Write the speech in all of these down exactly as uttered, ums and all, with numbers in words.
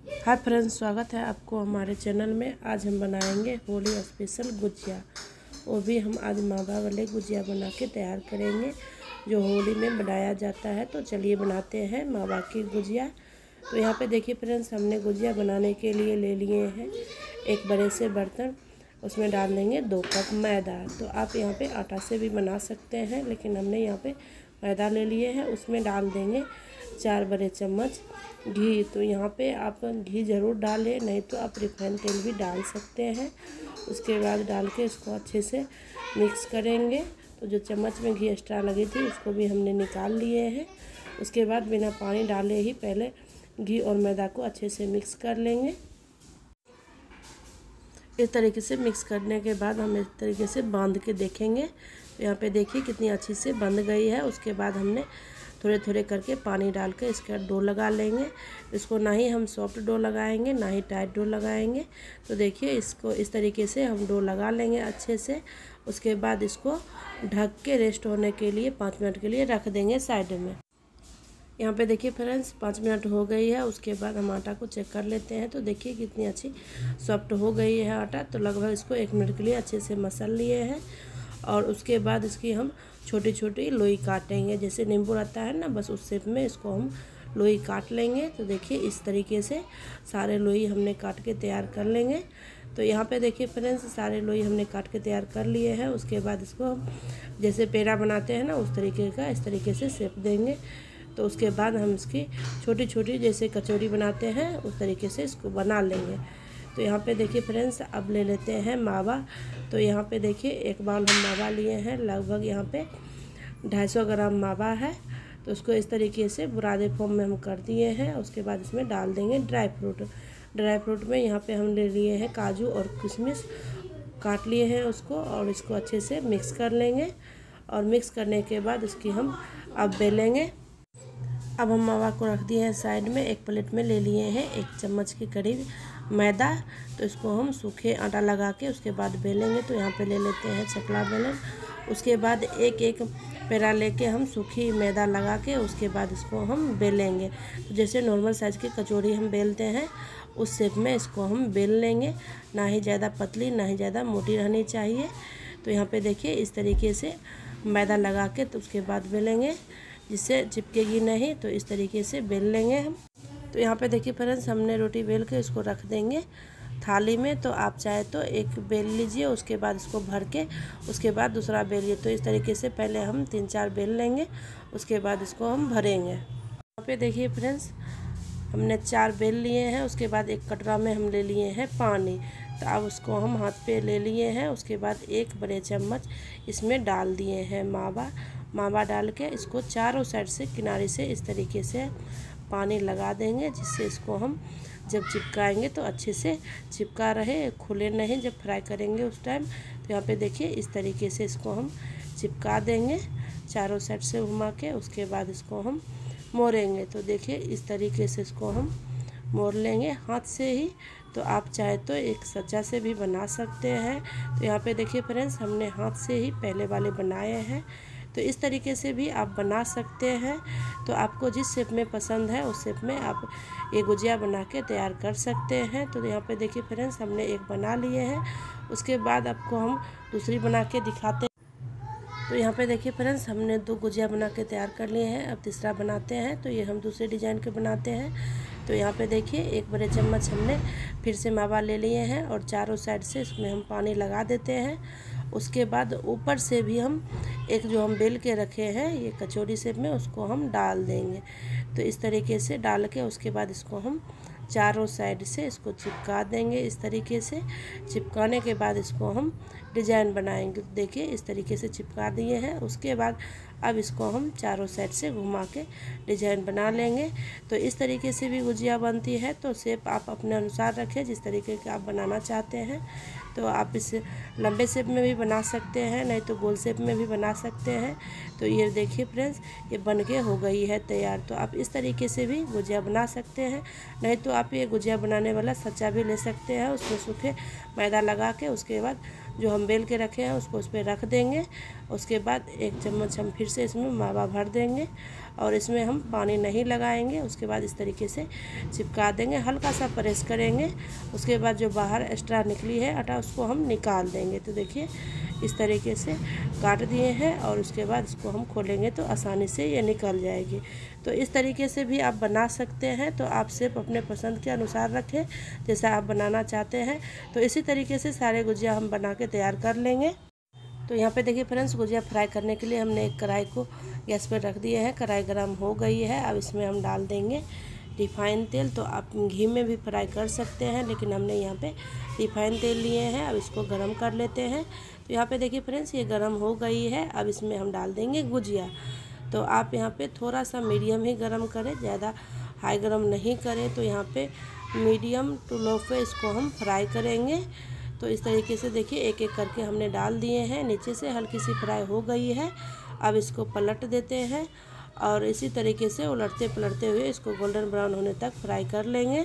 Hi friends, स्वागत है आपको हमारे चैनल में। आज हम बनाएंगे होली स्पेशल गुजिया। वो भी हम आज मावा वाले गुजिया बना के तैयार करेंगे जो होली में बनाया जाता है। तो चलिए बनाते हैं मावा की गुजिया। तो यहाँ पे देखिए फ्रेंड्स, हमने गुजिया बनाने के लिए ले लिए हैं एक बड़े से बर्तन। उसमें डाल देंगे दो कप मैदा। तो आप यहाँ पे आटा से भी बना सकते हैं, लेकिन हमने यहाँ पे मैदा ले लिए हैं। उसमें डाल देंगे चार बड़े चम्मच घी। तो यहाँ पे आप घी ज़रूर डालें, नहीं तो आप रिफाइंड तेल भी डाल सकते हैं। उसके बाद डाल के इसको अच्छे से मिक्स करेंगे। तो जो चम्मच में घी एक्स्ट्रा लगी थी उसको भी हमने निकाल लिए हैं। उसके बाद बिना पानी डाले ही पहले घी और मैदा को अच्छे से मिक्स कर लेंगे। इस तरीके से मिक्स करने के बाद हम इस तरीके से बांध के देखेंगे। तो यहाँ पे देखिए कितनी अच्छी से बंध गई है। उसके बाद हमने थोड़े थोड़े करके पानी डाल के इसका डो लगा लेंगे। इसको ना ही हम सॉफ्ट डो लगाएंगे ना ही टाइट डो लगाएंगे। तो देखिए इसको इस तरीके से हम डो लगा लेंगे अच्छे से। उसके बाद इसको ढक के रेस्ट होने के लिए पाँच मिनट के लिए रख देंगे साइड में। यहाँ पे देखिए फ्रेंड्स, पाँच मिनट हो गई है। उसके बाद हम आटा को चेक कर लेते हैं। तो देखिए कितनी अच्छी सॉफ्ट हो गई है आटा। तो लगभग इसको एक मिनट के लिए अच्छे से मसल लिए हैं। और उसके बाद इसकी हम छोटी छोटी लोई काटेंगे, जैसे नींबू रहता है ना, बस उस शेप में इसको हम लोई काट लेंगे। तो देखिए इस तरीके से सारे लोई हमने काट के तैयार कर लेंगे। तो यहाँ पे देखिए फ्रेंड्स, सारे लोई हमने काट के तैयार कर लिए हैं। उसके बाद इसको हम जैसे पेड़ा बनाते हैं ना, उस तरीके का इस तरीके से शेप देंगे। तो उसके बाद हम इसकी छोटी छोटी जैसे कचौड़ी बनाते हैं उस तरीके से इसको बना लेंगे। तो यहाँ पे देखिए फ्रेंड्स, अब ले लेते हैं मावा। तो यहाँ पे देखिए एक बाउल हम मावा लिए हैं, लगभग यहाँ पे ढाई सौ ग्राम मावा है। तो उसको इस तरीके से बुरादे फॉर्म में हम कर दिए हैं। उसके बाद इसमें डाल देंगे ड्राई फ्रूट। ड्राई फ्रूट में यहाँ पे हम ले लिए हैं काजू और किशमिश, काट लिए हैं उसको, और इसको अच्छे से मिक्स कर लेंगे। और मिक्स करने के बाद इसकी हम अब बेलेंगे। अब हम मावा को रख दिए हैं साइड में। एक प्लेट में ले लिए हैं एक चम्मच के करीब मैदा। तो इसको हम सूखे आटा लगा के उसके बाद बेलेंगे। तो यहाँ पे ले लेते हैं चकला बेलन। उसके बाद एक एक पेड़ा लेके हम सूखी मैदा लगा के उसके बाद इसको हम बेलेंगे। तो जैसे नॉर्मल साइज़ की कचौड़ी हम बेलते हैं उस शेप में इसको हम बेल लेंगे। ना ही ज़्यादा पतली ना ही ज़्यादा मोटी रहनी चाहिए। तो यहाँ पे देखिए इस तरीके से मैदा लगा के तो उसके बाद बेलेंगे, जिससे चिपकेगी नहीं। तो इस तरीके से बेल लेंगे हम। तो यहाँ पे देखिए फ्रेंड्स, हमने रोटी बेल के इसको रख देंगे थाली में। तो आप चाहे तो एक बेल लीजिए, उसके बाद इसको भर के उसके बाद दूसरा बेलिए। तो इस तरीके से पहले हम तीन चार बेल लेंगे, उसके बाद इसको हम भरेंगे। यहाँ पे देखिए फ्रेंड्स, हमने चार बेल लिए हैं। उसके बाद एक कटोरा में हम ले लिए हैं पानी। तो अब उसको हम हाथ पे ले लिए हैं। उसके बाद एक बड़े चम्मच इसमें डाल दिए हैं मावा। मावा डाल के इसको चारों साइड से किनारे से इस तरीके से पानी लगा देंगे, जिससे इसको हम जब चिपकाएंगे तो अच्छे से चिपका रहे, खुले नहीं जब फ्राई करेंगे उस टाइम। तो यहाँ पे देखिए इस तरीके से इसको हम चिपका देंगे चारों साइड से घुमा के। उसके बाद इसको हम मोड़ेंगे। तो देखिए इस तरीके से इसको हम मोड़ लेंगे हाथ से ही। तो आप चाहे तो एक सच्चा से भी बना सकते हैं। तो यहाँ पे देखिए फ्रेंड्स, हमने हाथ से ही पहले वाले बनाए हैं। तो इस तरीके से भी आप बना सकते हैं। तो आपको जिस शेप में पसंद है उस शेप में आप ये गुजिया बना के तैयार कर सकते हैं। तो यहाँ पे देखिए फ्रेंड्स, हमने एक बना लिए हैं। उसके बाद आपको हम दूसरी बना के दिखाते हैं। तो यहाँ पे देखिए फ्रेंड्स, हमने दो गुजिया बना के तैयार कर लिए हैं। अब तीसरा बनाते हैं। तो ये हम दूसरे डिज़ाइन के बनाते हैं। तो यहाँ पे देखिए एक बड़े चम्मच हमने फिर से मावा ले लिए हैं और चारों साइड से इसमें हम पानी लगा देते हैं। उसके बाद ऊपर से भी हम एक जो हम बेल के रखे हैं ये कचौड़ी शेप में, उसको हम डाल देंगे। तो इस तरीके से डाल के उसके बाद इसको हम चारों साइड से इसको चिपका देंगे। इस तरीके से चिपकाने के बाद इसको हम डिज़ाइन बनाएंगे। तो देखिए इस तरीके से चिपका दिए हैं। उसके बाद अब इसको हम चारों साइड से घुमा के डिज़ाइन बना लेंगे। तो इस तरीके से भी गुजिया बनती है। तो शेप आप अपने अनुसार रखें, जिस तरीके का आप बनाना चाहते हैं। तो आप इस लंबे शेप में भी बना सकते हैं, नहीं तो गोल शेप में भी बना सकते हैं। तो ये देखिए फ्रेंड्स, ये बन के हो गई है तैयार। तो आप इस तरीके से भी गुजिया बना सकते हैं, नहीं तो आप ये गुजिया बनाने वाला सच्चा भी ले सकते हैं। उसमें सूखे मैदा लगा के उसके बाद जो हम बेल के रखे हैं उसको उस पर रख देंगे। उसके बाद एक चम्मच हम फिर से इसमें मावा भर देंगे और इसमें हम पानी नहीं लगाएंगे। उसके बाद इस तरीके से चिपका देंगे, हल्का सा प्रेस करेंगे। उसके बाद जो बाहर एक्स्ट्रा निकली है आटा उसको हम निकाल देंगे। तो देखिए इस तरीके से काट दिए हैं और उसके बाद इसको हम खोलेंगे तो आसानी से ये निकल जाएगी। तो इस तरीके से भी आप बना सकते हैं। तो आप सिर्फ अपने पसंद के अनुसार रखें जैसा आप बनाना चाहते हैं। तो इसी तरीके से सारे गुजिया हम बना के तैयार कर लेंगे। तो यहाँ पे देखिए फ्रेंड्स, गुजिया फ्राई करने के लिए हमने एक कढ़ाई को गैस पर रख दिया है। कढ़ाई गर्म हो गई है। अब इसमें हम डाल देंगे रिफाइन तेल। तो आप घी में भी फ्राई कर सकते हैं, लेकिन हमने यहाँ पे रिफाइन तेल लिए हैं। अब इसको गरम कर लेते हैं। तो यहाँ पे देखिए फ्रेंड्स, ये गरम हो गई है। अब इसमें हम डाल देंगे गुजिया। तो आप यहाँ पे थोड़ा सा मीडियम ही गरम करें, ज़्यादा हाई गरम नहीं करें। तो यहाँ पे मीडियम टू लो पे इसको हम फ्राई करेंगे। तो इस तरीके से देखिए एक एक करके हमने डाल दिए हैं। नीचे से हल्की सी फ्राई हो गई है। अब इसको पलट देते हैं और इसी तरीके से उलटते पलटते हुए इसको गोल्डन ब्राउन होने तक फ्राई कर लेंगे।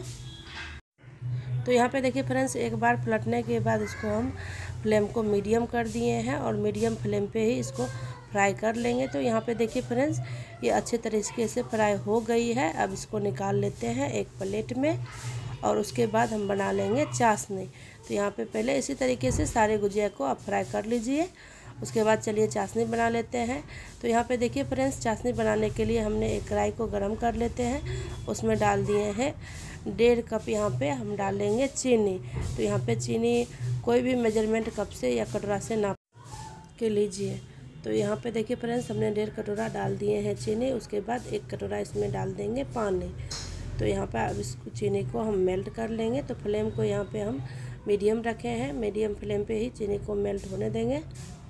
तो यहाँ पे देखिए फ्रेंड्स, एक बार पलटने के बाद इसको हम फ्लेम को मीडियम कर दिए हैं और मीडियम फ्लेम पे ही इसको फ्राई कर लेंगे। तो यहाँ पे देखिए फ्रेंड्स, ये अच्छे तरीके से फ्राई हो गई है। अब इसको निकाल लेते हैं एक प्लेट में और उसके बाद हम बना लेंगे चाशनी। तो यहाँ पे पहले इसी तरीके से सारे गुजिया को आप फ्राई कर लीजिए। उसके बाद चलिए चाशनी बना लेते हैं। तो यहाँ पे देखिए फ्रेंड्स, चाशनी बनाने के लिए हमने एक कढ़ाई को गर्म कर लेते हैं। उसमें डाल दिए हैं डेढ़ कप, यहाँ पे हम डालेंगे चीनी। तो यहाँ पे चीनी कोई भी मेजरमेंट कप से या कटोरा से नाप के लीजिए। तो यहाँ पे देखिए फ्रेंड्स, हमने डेढ़ कटोरा डाल दिए हैं चीनी। उसके बाद एक कटोरा इसमें डाल देंगे पानी। तो यहाँ पे अब इस चीनी को हम मेल्ट कर लेंगे। तो फ्लेम को यहाँ पे हम मीडियम रखे हैं। मीडियम फ्लेम पे ही चीनी को मेल्ट होने देंगे।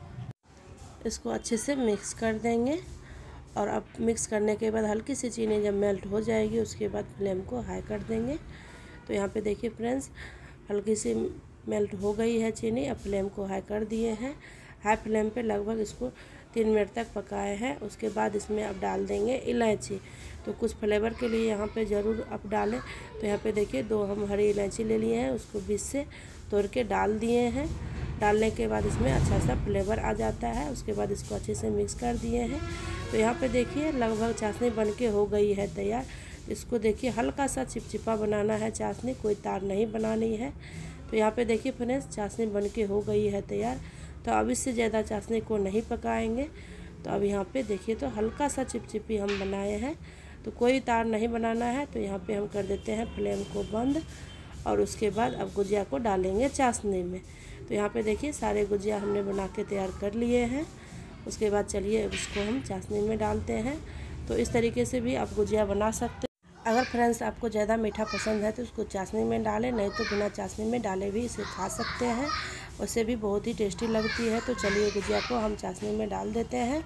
इसको अच्छे से मिक्स कर देंगे और अब मिक्स करने के बाद हल्की सी चीनी जब मेल्ट हो जाएगी उसके बाद फ्लेम को हाई कर देंगे। तो यहाँ पे देखिए फ्रेंड्स, हल्की सी मेल्ट हो गई है चीनी। अब फ्लेम को हाई कर दिए हैं। हाई फ्लेम पे लगभग इसको तीन मिनट तक पकाए हैं। उसके बाद इसमें अब डाल देंगे इलायची। तो कुछ फ्लेवर के लिए यहाँ पे ज़रूर आप डालें। तो यहाँ पे देखिए दो हम हरी इलायची ले लिए हैं, उसको बीच से तोड़ के डाल दिए हैं। डालने के बाद इसमें अच्छा सा फ्लेवर आ जाता है। उसके बाद इसको अच्छे से मिक्स कर दिए हैं। तो यहाँ पे देखिए लगभग चाशनी बनके हो गई है तैयार। इसको देखिए हल्का सा चिपचिपा बनाना है चाशनी, कोई तार नहीं बनानी है। तो यहाँ पे देखिए फ्रेंड्स, चाशनी बनके हो गई है तैयार। तो अब इससे ज़्यादा चाशनी को नहीं पकाएंगे। तो अब यहाँ पे देखिए तो हल्का सा चिपचिपी हम बनाए हैं, तो कोई तार नहीं बनाना है। तो यहाँ पे हम कर देते हैं फ्लेम को बंद और उसके बाद अब गुजिया को डालेंगे चाशनी में। तो यहाँ पे देखिए सारे गुजिया हमने बना के तैयार कर लिए हैं। उसके बाद चलिए अब इसको हम चाशनी में डालते हैं। तो इस तरीके से भी आप गुजिया बना सकते हैं। अगर फ्रेंड्स आपको ज़्यादा मीठा पसंद है तो उसको चाशनी में डालें, नहीं तो बिना चाशनी में डाले भी इसे खा सकते हैं, उससे भी बहुत ही टेस्टी लगती है। तो चलिए गुजिया को हम चाशनी में डाल देते हैं।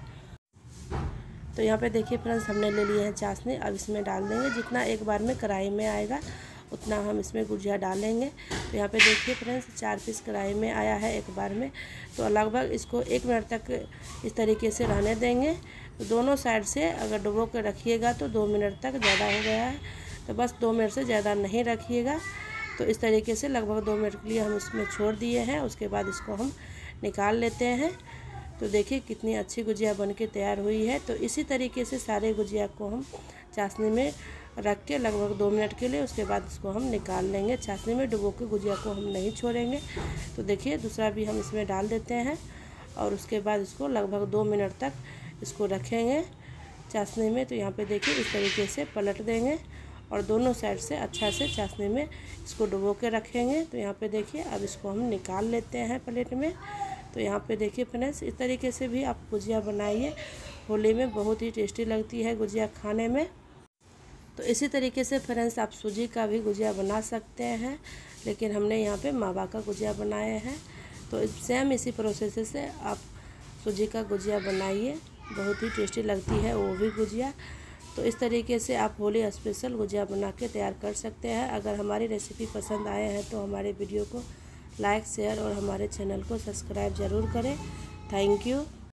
तो यहाँ पे देखिए फ्रेंड्स, हमने ले लिए हैं चाशनी। अब इसमें डाल देंगे, जितना एक बार में कढ़ाई में आएगा उतना हम इसमें गुजिया डालेंगे। तो यहाँ पे देखिए फ्रेंड्स, चार पीस कढ़ाई में आया है एक बार में। तो लगभग इसको एक मिनट तक इस तरीके से रहने देंगे। तो दोनों साइड से अगर डुबो के रखिएगा तो दो मिनट तक ज़्यादा हो गया है, तो बस दो मिनट से ज़्यादा नहीं रखिएगा। तो इस तरीके से लगभग दो मिनट के लिए हम इसमें छोड़ दिए हैं। उसके बाद इसको हम निकाल लेते हैं। तो देखिए कितनी अच्छी गुजिया बनके तैयार हुई है। तो इसी तरीके से सारे गुजिया को हम चाशनी में रख के लगभग दो मिनट के लिए, उसके बाद इसको हम निकाल लेंगे। चाशनी में डुबो के गुजिया को हम नहीं छोड़ेंगे। तो देखिए दूसरा भी हम इसमें डाल देते हैं और उसके बाद इसको लगभग दो मिनट तक इसको रखेंगे चाशनी में। तो यहाँ पे देखिए इस तरीके से पलट देंगे और दोनों साइड से अच्छा से चाशनी में इसको डुबो के रखेंगे। तो यहाँ पे देखिए अब इसको हम निकाल लेते हैं प्लेट में। तो यहाँ पे देखिए फ्रेंड्स, इस तरीके से भी आप गुजिया बनाइए। होली में बहुत ही टेस्टी लगती है गुजिया खाने में। तो इसी तरीके से फ्रेंड्स आप सूजी का भी गुजिया बना सकते हैं, लेकिन हमने यहाँ पे मावा का गुजिया बनाए हैं। तो सेम इसी प्रोसेस से आप सूजी का गुजिया बनाइए, बहुत ही टेस्टी लगती है वो भी गुजिया। तो इस तरीके से आप होली स्पेशल गुजिया बना के तैयार कर सकते हैं। अगर हमारी रेसिपी पसंद आए हैं तो हमारे वीडियो को लाइक शेयर और हमारे चैनल को सब्सक्राइब ज़रूर करें। Thank you.